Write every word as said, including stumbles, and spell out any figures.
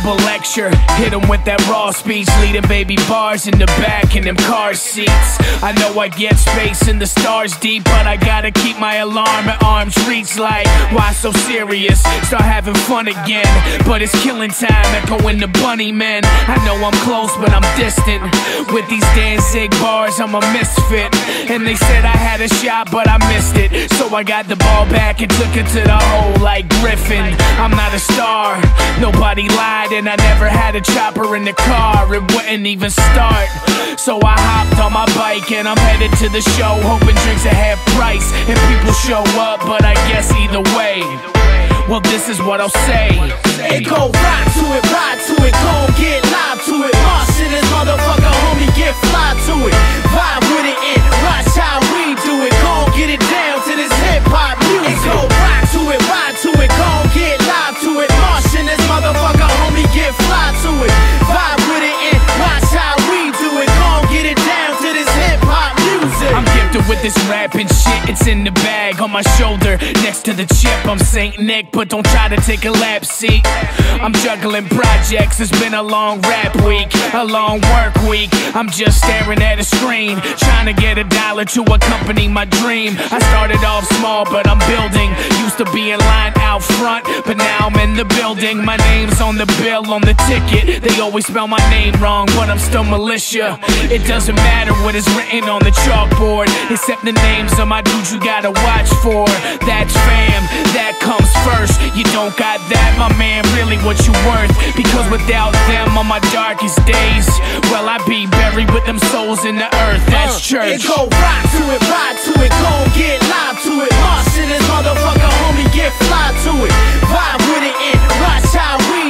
verbal lecture. Hit him with that raw speech, leading baby bars in the back in them car seats. I know I get space in the stars deep, but I gotta keep my alarm at arm's reach. Like, why so serious? Start having fun again, but it's killing time, echoing the bunny men. I know I'm close, but I'm distant. With these Danzig bars, I'm a misfit. And they said I had a shot, but I missed it. So I got the ball back and took it to the hole like Griffin. I'm not a star, nobody lied, and I never had a chopper in the car. It wouldn't even start. So I hopped on my bike and I'm headed to the show, hoping drinks are half price and people show up, but I guess either way, well, this is what I'll say. It go rock to it, ride to it, gon' get live to it. March in this motherfucker, homie, get fly to it. Vibe with it and watch how we do it. Gon' get it down to this hip-hop music. It go rock to it, ride to it, gon' get live to it. March in this motherfucker, homie, get fly to it. Vibe with it and watch how we do it. Gon' get it down to this hip-hop music. I'm gifted with this rapping shit, it's in the bag on my shoulder, next to the chip. I'm Saint Nick, but don't try to take a lap seat. I'm juggling projects, it's been a long rap week, a long work week. I'm just staring at a screen, trying to get a dollar to accompany my dream. I started off small, but I'm building. Used to be in line out front, but now I'm in the building. My name's on the bill, on the ticket. They always spell my name wrong, but I'm still militia. It doesn't matter what is written on the chalkboard, except the names of my dudes you gotta watch for. That's fam, that comes first. You don't got that, my man, really what you worth. Because without them on my darkest days, well, I'd be buried with them souls in the earth. That's church. It go rock to it, ride to it, gon' get live to it. March in this motherfucker, homie, get fly to it. Vibe with it and watch how we